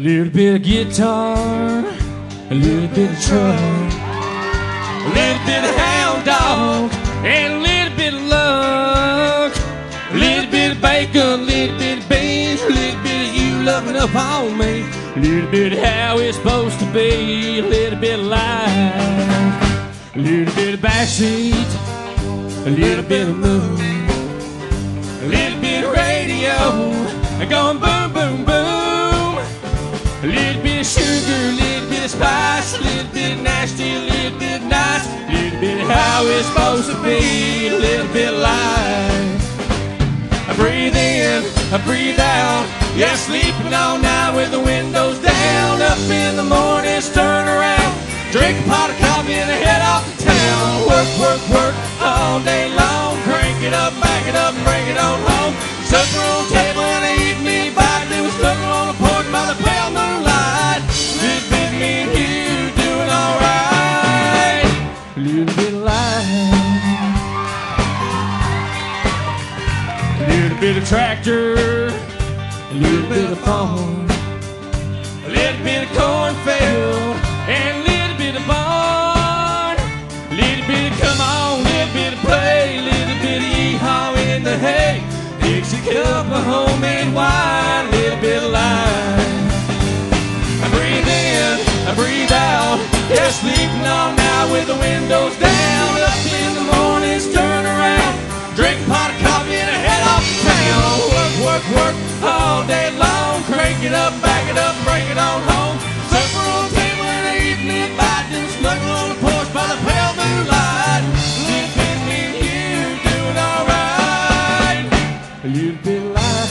little bit of guitar, a little bit of truck, a little bit of hound dog, and a little bit of luck. A little bit of bacon, a little bit of beans, a little bit of you loving up on me. A little bit of how it's supposed to be, a little bit of life, a little bit of backseat, a little bit of moon, a little bit of radio, going boom, boom, boom. A little bit of sugar, a little bit of spice, a little bit of nasty, a little bit of nice, a little bit of how it's supposed to be, a little bit of life. I breathe in, I breathe out, yeah, sleeping all night with the windows down. Up in the mornings, turn around, drink a pot of coffee and head off to town. Work, work, work all day long, crank it up, back it up, bring it on home. Supper on the table and they eat me a bite. There was supper on the porch by the pale moonlight. Little bit me and you doing alright. A little bit of life, a little bit of tractor, a little bit of farm, a little bit of cornfield, and a little bit of barn. A little bit of come on, a little bit of play, a little bit of yee-haw in the hay. Dixie cup of homemade wine, a little bit of life. I breathe in, I breathe out, yeah, sleeping all night with the windows down. Up in the mornings, turn around, drink a pot of coffee and head off to town. Work, work, work all day long, crank it up, back it up, bring it on home. Supper on the table and they eat me a bite, then snuggle on the porch by the pale moonlight. Little bit me and you doing alright. A little bit of life.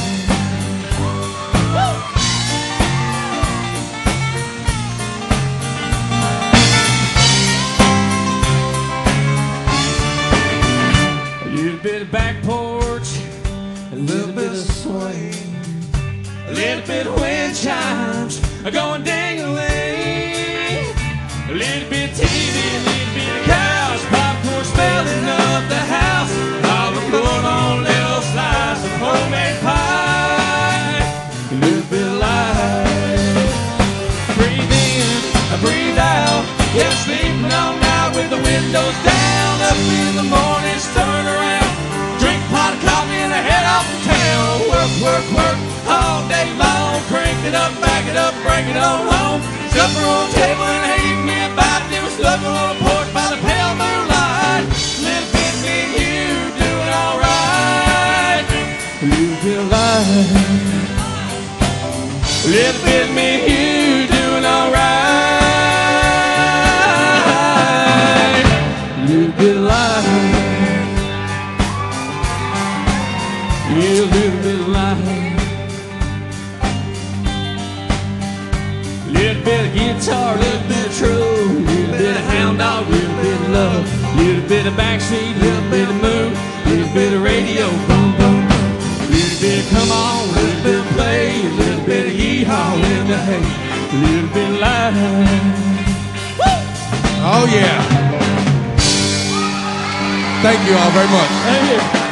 A little bit of back porch, a little bit of swing, a little bit of wind chimes going ding-a-ling, a little bit of TV, a little bit of couch, popcorn smelling up the house, all the floor on a little slice of homemade pie. A little bit of life. Breathe in, I breathe out, yeah, sleeping all night with the windows down. Up in the mornings, turn around, drink a pot of coffee and head off to town. Work, work, work all day long, crank it up, back it up, bring it on home. Supper on the table and they eat me a bite. There was supper on the porch by the pale moonlight. Little bit me and you doing alright. A little bit of life, a little bit me and you doing alright. A little bit of life, yeah, a little bit of life. Little bit of guitar, little bit of truth, little bit of hound dog, little bit of love, little bit of backseat, little bit of moon, little bit of radio, boom, boom, boom. Little bit of come on, little bit of play, a little bit of yee-haw in the hay, a little bit of life. Oh yeah. Thank you all very much. Thank you.